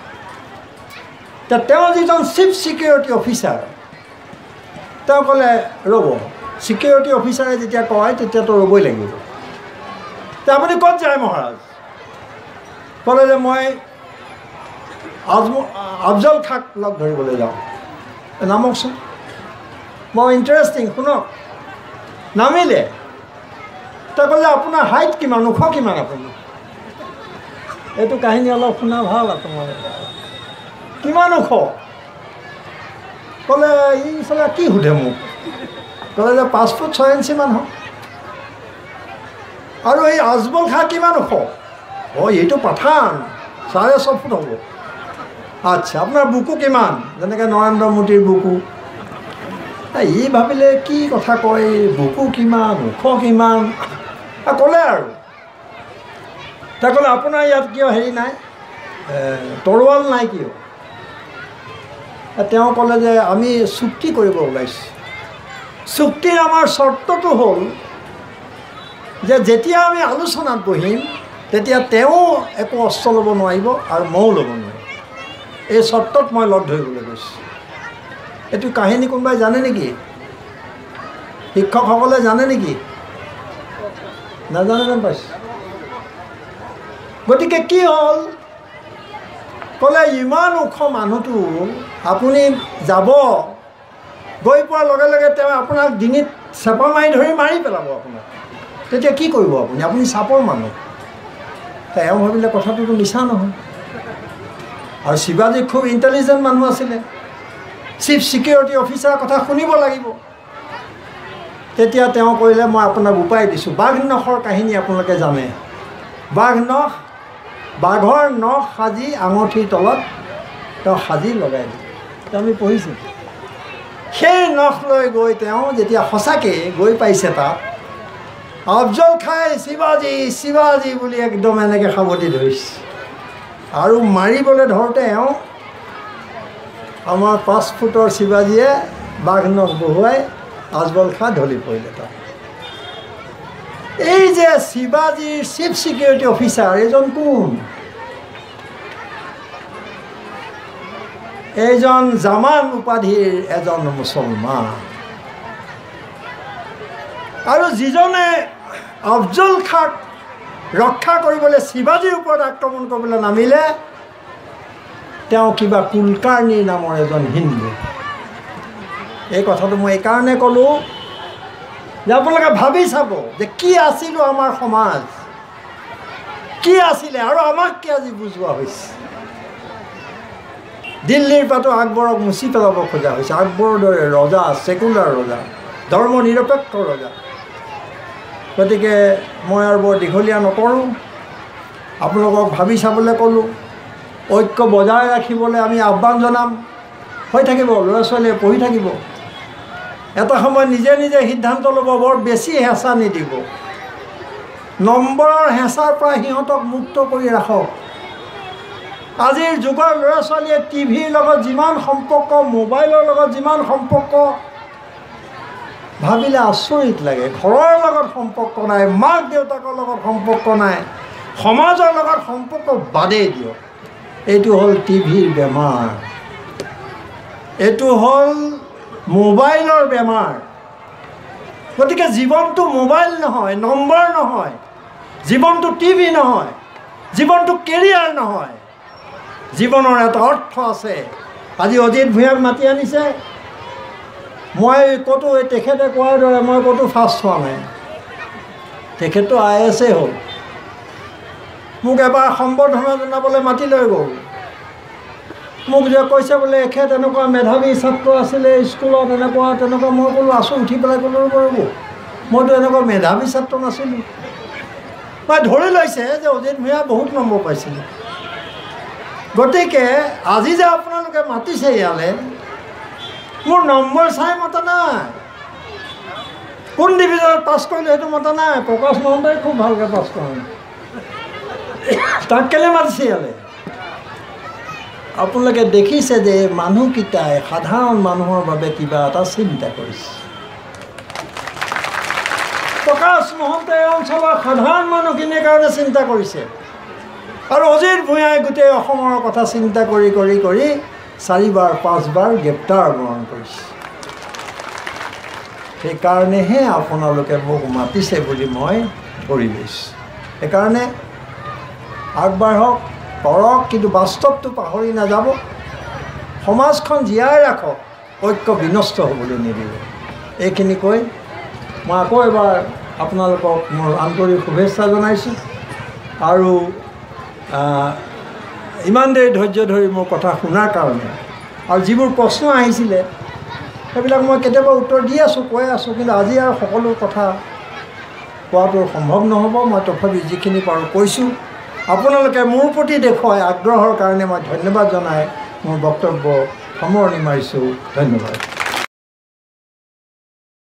[SPEAKER 1] তেওঁ যিজন চিফ ছিকিউৰিটি অফিচাৰ, তেওঁ ক'লে ৰ'ব, ছিকিউৰিটি অফিচাৰে যেতিয়া কয় তেতিয়াতো ৰ'বই লাগিব। আপুনি ক'ত যায় মহাৰাজ? ক'লে যে মই আফজল খাঁক লগ ধৰিবলৈ যাওঁ। নামকচোন, বৰ ইণ্টাৰেষ্টিং, শুনক। নামিলে, তেওঁ ক'লে আপোনাৰ হাইট কিমান, ওখ কিমান আপুনি? এইটো কাহিনী অলপ শুনা ভাল আপোনালোকে। কিমান ওখ? ক'লে ই চালে কি সোধে মোক? ক'লে যে 5 ফুট 6 ইঞ্চিমান হ'ব। আৰু এই আজমল খাঁ কিমান ওখ? এইটো পাঠান, 6.5 ফুট হ'ব। আচ্ছা, আপোনাৰ বুকু কিমান? যেনেকৈ নৰেন্দ্ৰ মোদীৰ বুকু। ই ভাবিলে কি কথা কয়, বুকু কিমান, ওখ কিমান, ক'লে আৰু। তেওঁ ক'লে আপোনাৰ ইয়াত কিয় হেৰি নাই, তৰোৱাল নাই কিয়? তেওঁ ক'লে যে আমি চুক্তি কৰিব ওলাইছোঁ। চুক্তিৰ আমাৰ চৰ্তটো হ'ল যে যেতিয়া আমি আলোচনাত বহিম তেতিয়া তেওঁ একো অস্ত্ৰ ল'ব নোৱাৰিব আৰু ময়ো ল'ব নোৱাৰিম। এই চৰ্তত মই লগ ধৰিবলৈ গৈছোঁ। এইটো কাহিনী কোনোবাই জানে নেকি? শিক্ষকসকলে জানে নেকি? নাজানে যেন পাইছোঁ। গতিকে কি হ'ল, ক'লে ইমান ওখ মানুহটো আপুনি যাব, গৈ পোৱাৰ লগে লগে তেওঁ আপোনাক ডিঙিত চেপা মাৰি ধৰি মাৰি পেলাব আপোনাক। তেতিয়া কি কৰিব আপুনি? আপুনি চাপৰ মানুহ। তেওঁ ভাবিলে কথাটোতো মিছা নহয়। আৰু শিৱাজী খুব ইণ্টেলিজেণ্ট মানুহ আছিলে, চিফ ছিকিউৰিটি অফিচাৰৰ কথা শুনিব লাগিব। তেতিয়া তেওঁ কৰিলে, মই আপোনাক উপায় দিছোঁ। বাঘ নখৰ কাহিনী আপোনালোকে জানে। বাঘৰ নখ সাজি আঙুঠিৰ তলত তেওঁ সাজি লগাই দিয়ে, আমি পঢ়িছোঁ। সেই নখ লৈ গৈ তেওঁ যেতিয়া সঁচাকৈ গৈ পাইছে তাত, আফজল খাই শিৱাজী বুলি একদম এনেকৈ সাৱটি ধৰিছে। আৰু মাৰিবলৈ ধৰোঁতে আমাৰ 5 ফুটৰ শিৱাজীয়ে বাঘ নখ বহুৱাই আজমল খাঁ ঢলি পৰিলে তাত। এই যে শিৱাজীৰ চিফ ছিকিউৰিটি অফিচাৰ এইজন কোন? এইজন জামান উপাধিৰ এজন মুছলমান। আৰু যিজনে আফজল খাঁক ৰক্ষা কৰিবলৈ শিৱাজীৰ ওপৰত আক্ৰমণ কৰিবলৈ নামিলে, তেওঁ কিবা কুলকাৰ্ণী নামৰ এজন হিন্দু। এই কথাটো মই এইকাৰণে ক'লোঁ যে আপোনালোকে ভাবি চাব যে কি আছিলোঁ আমাৰ সমাজ, কি আছিলে, আৰু আমাক কি আজি বুজোৱা হৈছে। দিল্লীৰ পৰাতো আকবৰক মুচি পেলাব খোজা হৈছে। আকবৰৰ দৰে ৰজা, ছেকুলাৰ ৰজা, ধৰ্ম নিৰপেক্ষ ৰজা। গতিকে মই আৰু বৰ দীঘলীয়া নকৰোঁ, আপোনালোকক ভাবি চাবলৈ ক'লোঁ। ঐক্য বজাই ৰাখিবলৈ আমি আহ্বান জনাম। হৈ থাকিব, ল'ৰা ছোৱালীয়ে পঢ়ি থাকিব, এটা সময় নিজে নিজে সিদ্ধান্ত ল'ব, বৰ বেছি হেঁচা নিদিব। নম্বৰৰ হেঁচাৰ পৰা সিহঁতক মুক্ত কৰি ৰাখক। আজিৰ যুগৰ ল'ৰা ছোৱালীয়ে টিভিৰ লগত যিমান সম্পৰ্ক, মোবাইলৰ লগত যিমান সম্পৰ্ক, ভাবিলে আচৰিত লাগে। ঘৰৰ লগত সম্পৰ্ক নাই, মাক দেউতাকৰ লগত সম্পৰ্ক নাই, সমাজৰ লগত সম্পৰ্ক বাদেই দিয়ক। এইটো হ'ল টিভিৰ বেমাৰ, এইটো হ'ল মোবাইলৰ বেমাৰ। গতিকে জীৱনটো মোবাইল নহয়, নম্বৰ নহয়, জীৱনটো টিভি নহয়, জীৱনটো কেৰিয়াৰ নহয়, জীৱনৰ এটা অৰ্থ আছে। আজি অজিত ভূঞাক মাতি আনিছে, মই ক'তো তেখেতে কোৱাৰ দৰে মই ক'তো ফাৰ্ষ্ট হোৱা নাই। তেখেতটো IAS হ'ল। মোক এবাৰ সম্বৰ্ধনা জনাবলৈ মাতি লৈ গ'ল। মোক যে কৈছে বোলে এখেত এনেকুৱা মেধাৱী ছাত্ৰ আছিলে স্কুলত এনেকুৱা তেনেকুৱা মই ক'লোঁ আছোঁ উঠি পেলাই ক'লোঁ ৰ'ব মইতো এনেকুৱা মেধাৱী ছাত্ৰ নাছিলোঁ মই ধৰি লৈছে যে অজিত ভূঞা বহুত নম্বৰ পাইছিলে গতিকে আজি যে আপোনালোকে মাতিছে ইয়ালৈ মোৰ নম্বৰ চাই মতা নাই কোন ডিভিজনত পাছ কৰিলোঁ সেইটো মতা নাই প্ৰকাশ মহন্তই খুব ভালকৈ পাছ কৰে তাক কেলৈ মাতিছে ইয়ালৈ আপোনালোকে দেখিছে যে মানুহকেইটাই সাধাৰণ মানুহৰ বাবে কিবা এটা চিন্তা কৰিছে প্ৰকাশ মহন্তই এই অঞ্চলৰ সাধাৰণ মানুহখিনিৰ কাৰণে চিন্তা কৰিছে আৰু অজিত ভূঞাই গোটেই অসমৰ কথা চিন্তা কৰি কৰি কৰি 4বাৰ 5বাৰ গ্ৰেপ্তাৰ বৰণ কৰিছে সেইকাৰণেহে আপোনালোকে মোক মাতিছে বুলি মই কৰি লৈছোঁ সেইকাৰণে আগবাঢ়ক কৰক কিন্তু বাস্তৱটো পাহৰি নাযাব সমাজখন জীয়াই ৰাখক ঐক্য বিনষ্ট হ'বলৈ নিদিব এইখিনি কৈ মই আকৌ এবাৰ আপোনালোকক মোৰ আন্তৰিক শুভেচ্ছা জনাইছোঁ আৰু ইমান দেৰি ধৈৰ্য ধৰি মোৰ কথা শুনাৰ কাৰণে আৰু যিবোৰ প্ৰশ্ন আহিছিলে সেইবিলাক মই কেতিয়াবা উত্তৰ দি আছোঁ কৈ আছোঁ কিন্তু আজি আৰু সকলো কথা কোৱাটো সম্ভৱ নহ'ব মই তথাপি যিখিনি পাৰোঁ কৈছোঁ আপোনালোকে মোৰ প্ৰতি দেখুৱাই আগ্ৰহৰ কাৰণে মই ধন্যবাদ জনাই মোৰ বক্তব্য সামৰণি মাৰিছোঁ ধন্যবাদ